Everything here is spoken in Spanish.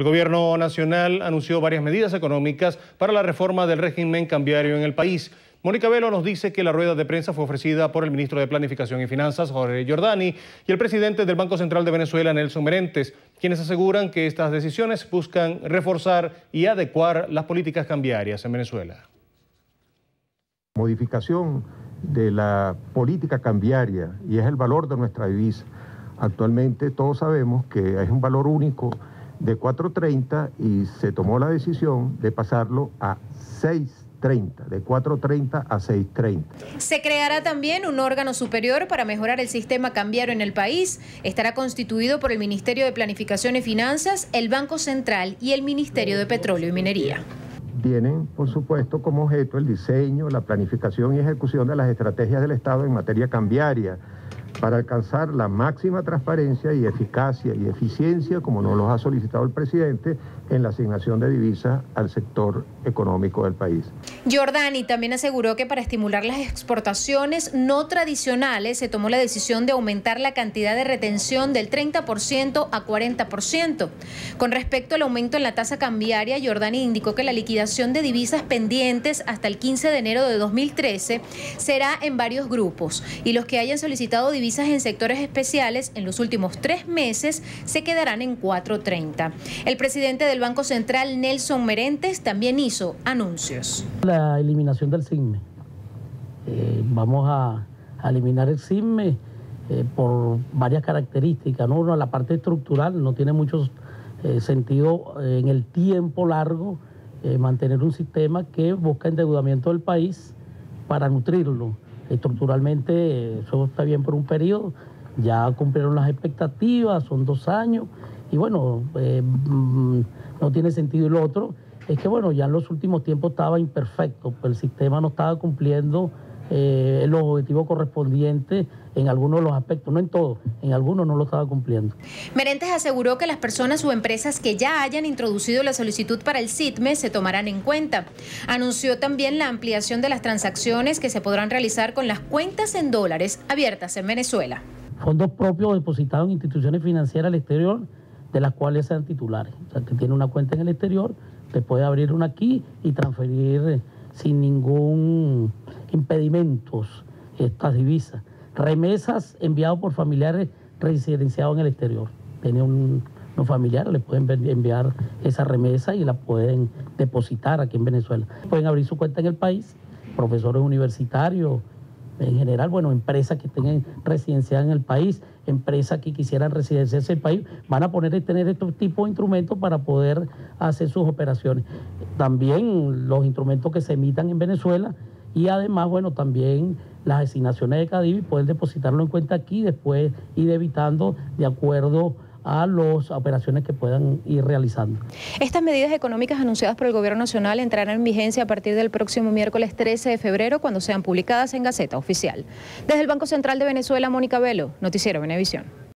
El gobierno nacional anunció varias medidas económicas para la reforma del régimen cambiario en el país. Mónica Velo nos dice que la rueda de prensa fue ofrecida por el ministro de Planificación y Finanzas, Jorge Giordani, y el presidente del Banco Central de Venezuela, Nelson Merentes, quienes aseguran que estas decisiones buscan reforzar y adecuar las políticas cambiarias en Venezuela. Modificación de la política cambiaria y es el valor de nuestra divisa. Actualmente todos sabemos que es un valor único de 4.30 y se tomó la decisión de pasarlo a 6.30, de 4.30 a 6.30. Se creará también un órgano superior para mejorar el sistema cambiario en el país. Estará constituido por el Ministerio de Planificación y Finanzas, el Banco Central y el Ministerio de Petróleo y Minería. Tienen, por supuesto, como objeto el diseño, la planificación y ejecución de las estrategias del Estado en materia cambiaria para alcanzar la máxima transparencia y eficacia y eficiencia, como nos lo ha solicitado el presidente, en la asignación de divisas al sector económico del país. Giordani también aseguró que para estimular las exportaciones no tradicionales se tomó la decisión de aumentar la cantidad de retención del 30% a 40%. Con respecto al aumento en la tasa cambiaria, Giordani indicó que la liquidación de divisas pendientes hasta el 15 de enero de 2013 será en varios grupos y los que hayan solicitado divisas en sectores especiales en los últimos 3 meses se quedarán en 4.30. El presidente del Banco Central, Nelson Merentes, también hizo anuncios. La eliminación del SIGME. Vamos a eliminar el SIGME por varias características, ¿no? Uno, la parte estructural, no tiene mucho sentido en el tiempo largo mantener un sistema que busca endeudamiento del país para nutrirlo. Estructuralmente eso está bien por un periodo, ya cumplieron las expectativas, son 2 años y bueno, no tiene sentido. Y lo otro es que bueno, ya en los últimos tiempos estaba imperfecto, pues el sistema no estaba cumpliendo los objetivos correspondientes en algunos de los aspectos, no en todos, en algunos no lo estaba cumpliendo. Merentes aseguró que las personas o empresas que ya hayan introducido la solicitud para el SIGME se tomarán en cuenta. Anunció también la ampliación de las transacciones que se podrán realizar con las cuentas en dólares abiertas en Venezuela. Fondos propios depositados en instituciones financieras al exterior, de las cuales sean titulares. O sea, que tiene una cuenta en el exterior, te puede abrir una aquí y transferir sin ningún impedimentos estas divisas. Remesas enviadas por familiares residenciados en el exterior. Tiene unos familiares, le pueden enviar esa remesa y la pueden depositar aquí en Venezuela. Pueden abrir su cuenta en el país, profesores universitarios, en general, bueno, empresas que estén residenciadas en el país, empresas que quisieran residenciarse en el país, van a tener estos tipos de instrumentos para poder hacer sus operaciones. También los instrumentos que se emitan en Venezuela y además, bueno, también las asignaciones de CADIVI, poder depositarlo en cuenta aquí y después ir debitando de acuerdo a las operaciones que puedan ir realizando. Estas medidas económicas anunciadas por el Gobierno Nacional entrarán en vigencia a partir del próximo miércoles 13 de febrero, cuando sean publicadas en Gaceta Oficial. Desde el Banco Central de Venezuela, Mónica Velo, Noticiero Venevisión.